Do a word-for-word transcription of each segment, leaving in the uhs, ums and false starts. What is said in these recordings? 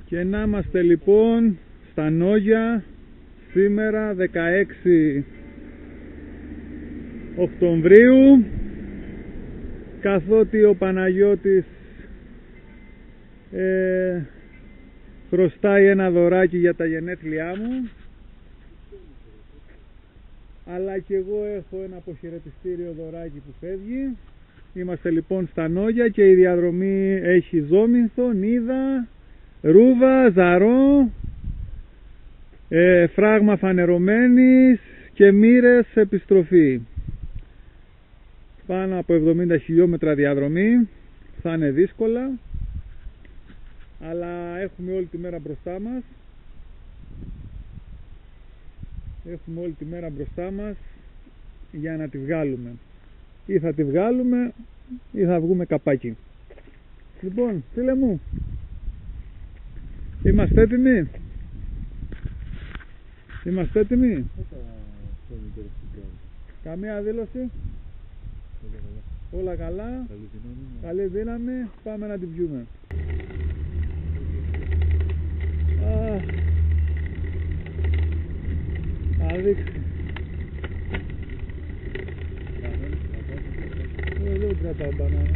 Και να είμαστε λοιπόν στα Ανωγεια σήμερα δεκαέξι Οκτωβρίου, καθότι ο Παναγιώτης ε, χρωστάει ένα δωράκι για τα γενέθλιά μου, αλλά και εγώ έχω ένα αποχαιρετιστήριο δωράκι που φεύγει. Είμαστε λοιπόν στα Ανωγεια και η διαδρομή έχει Ζωμινθο, Νίδα, Ρούβα, Ζαρο, ε, φράγμα Φανερωμενης και Μοιρες επιστροφή. Πάνω από εβδομήντα χιλιόμετρα διαδρομή, θα είναι δύσκολα, αλλά έχουμε όλη τη μέρα μπροστά μας. Έχουμε όλη τη μέρα μπροστά μας για να τη βγάλουμε. Ή θα τη βγάλουμε ή θα βγούμε καπάκι. Λοιπόν, φίλε μου, είμαστε έτοιμοι? Είμαστε έτοιμοι? Καμία δήλωση? Όλα καλά? Καλή δύναμη. Πάμε να την πιούμε. Θα δείξει. Δεν κρατάω μπανάνα.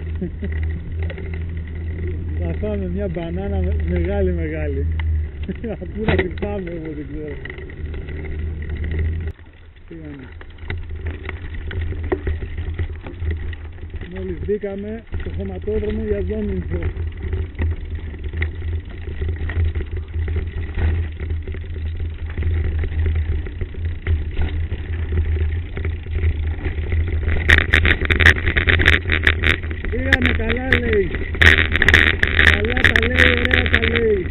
Θα φάμε μια μπανάνα μεγάλη μεγάλη. Πού να την πάμε εγώ δεν ξέρω. Πήγαμε. Μόλις μπήκαμε στο χωματόδρομο για Ζωμινθο. Πήγαμε καλά λέει. Καλά τα λέει, ωραία τα λέει.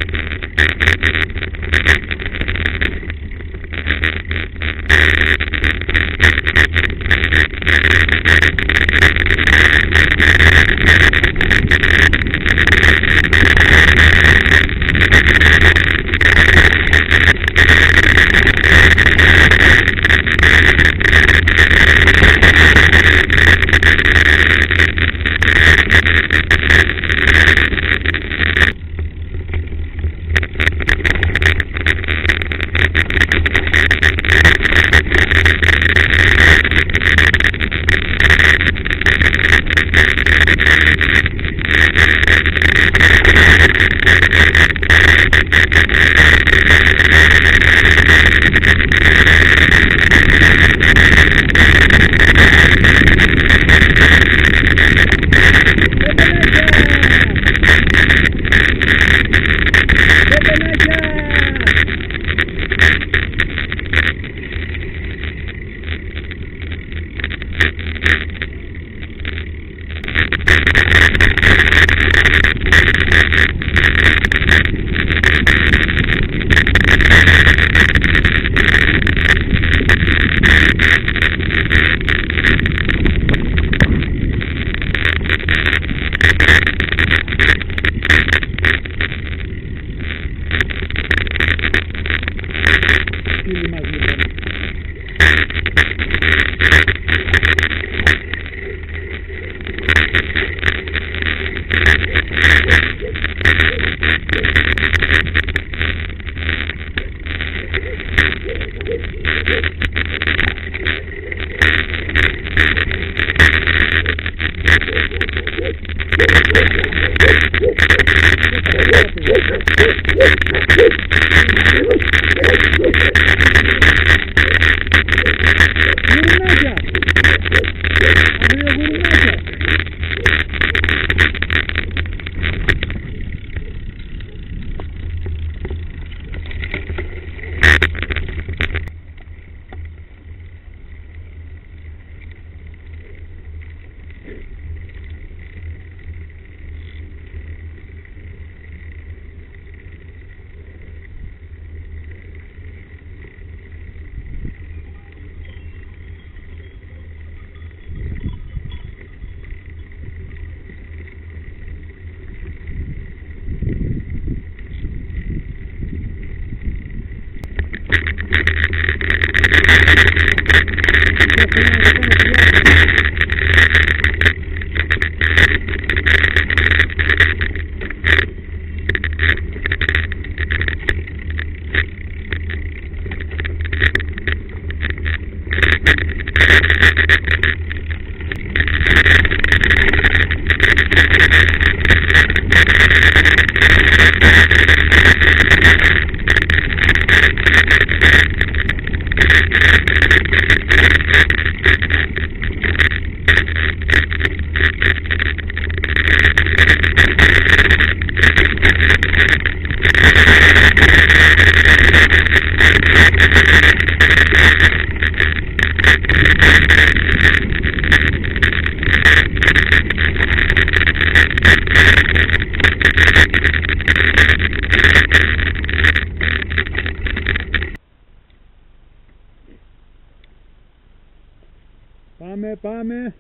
Πάμε, πάμε.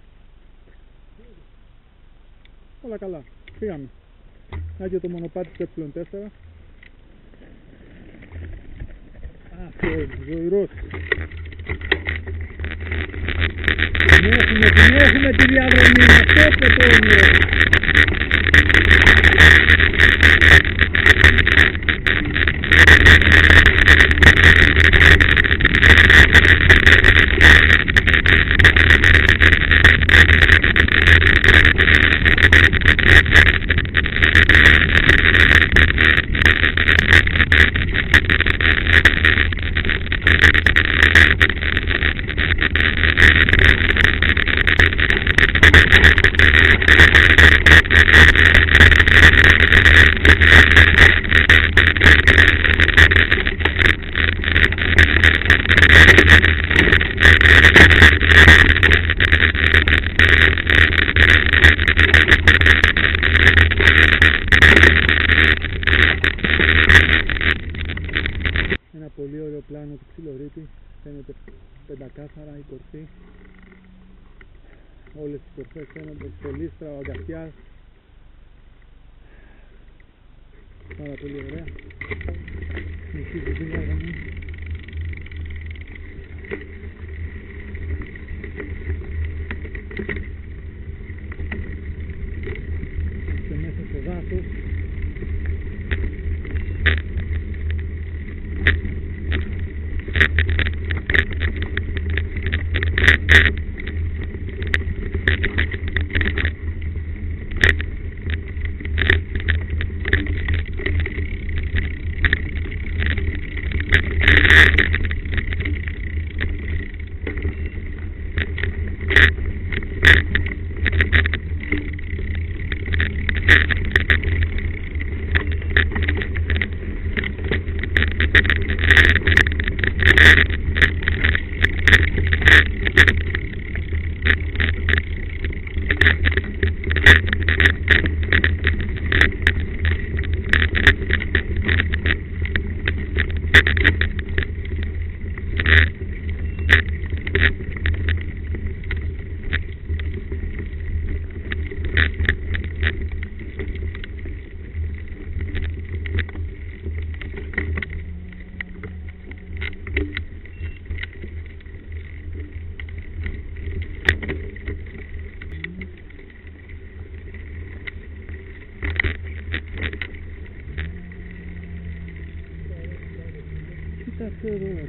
Όλα καλά. Πήγαμε. Να και το μονοπάτι του ε τέσσερα. Αυτό είναι, ζωηρός. Την έχουμε, την έχουμε τη διαδρομή. Αυτό και το όνειρο. Πολύ ωραίο πλάνο του ξυλορύτη, φαίνεται πεντακάθαρα η κορφή, όλες τις κορφές φαίνονται, στολίστρα, ο αγκαθιάς, πάρα πολύ ωραία. Συνεχίζει τη διαδρομή. Και μέσα στο δάσος Κοιτάξτε εδώ.